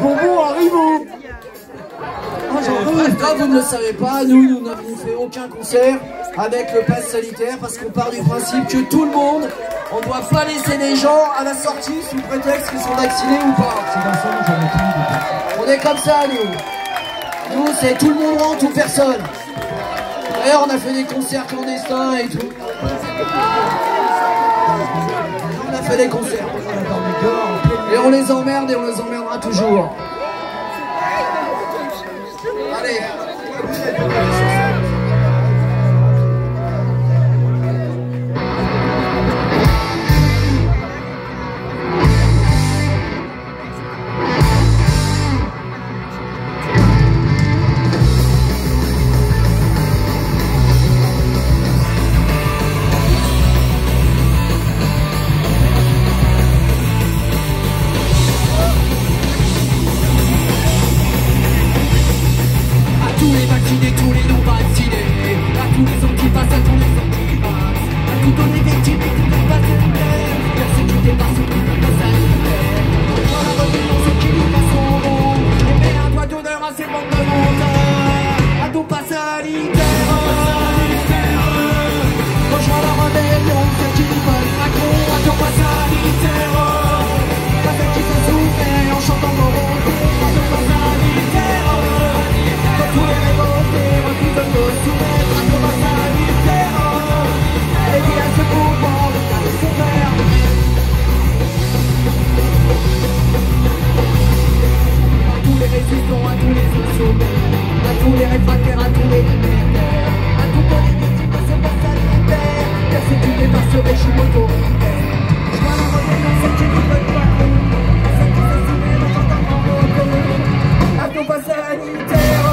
bonbons arrivent. Comme vous ne le savez pas, nous n'avons fait aucun concert avec le pass sanitaire parce qu'on part du principe que tout le monde, on ne doit pas laisser les gens à la sortie sous prétexte qu'ils sont vaccinés ou pas. On est comme ça, nous. Nous, c'est tout le monde rentre ou personne. D'ailleurs, on a fait des concerts clandestins et tout. On a fait des concerts. Et on les emmerde et on les emmerdera toujours. Allez. Tous les vaccinés, tous les non-vaccinés, à tous les anti-vax, à tous les anti-vax, à toutes les victimes et toutes les vaccinaires, personne qui dépasse tout le sanitaire. Dans la religion, ceux qui nous passeront, et met un doigt d'honneur à ces bandes de montagnes, à tout pas sanitaire. Rejoins la rébellion, ceux qui nous veulent Macron, à tout pas sanitaire. Pas ceux qui se souffrent en chantant nos retours, à tout pas sanitaire. Tous les révoltés refusent de se soumettre à nos passes sanitaires. Et qui a ce pouvoir de garder son père. À tous les résistants, à tous les insommés, à tous les réfractaires, à tous les libertaires, à toutes les victimes de ce pass sanitaire, persécutés par ce régime autoritaire. Je vois la rébellion, ceux qui ne veulent pas nous, à ceux qui se soumettent en chantant en moto, à nos passes sanitaires.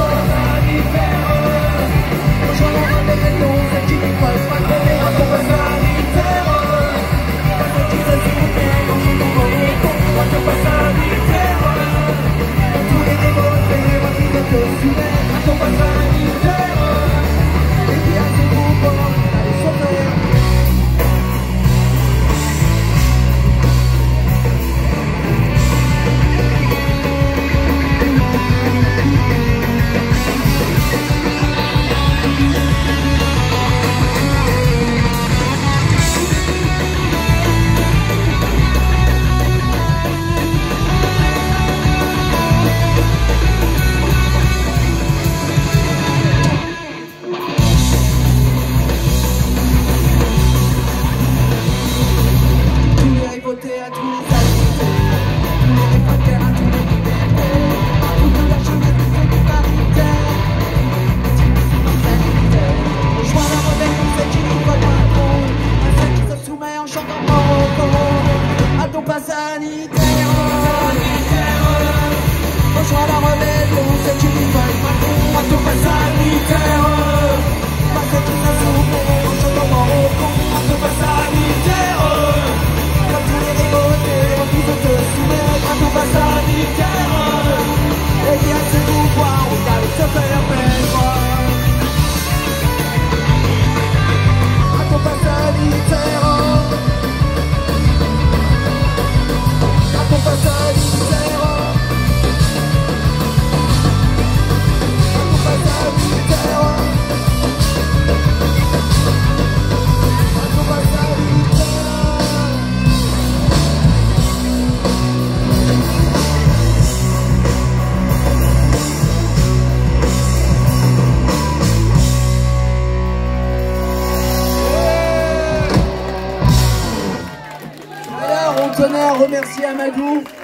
Rejoins la rébellion, ceux qui ne veulent pas crever à ton pass sanitaire. Pas ceux qui se soumettent en chantant en moto, à ton pass sanitaire. Tous les révoltés refusent de te soumettre à ton pass sanitaire. Et qui a ce pouvoir d'aller sauver. On tenait à remercier Amadou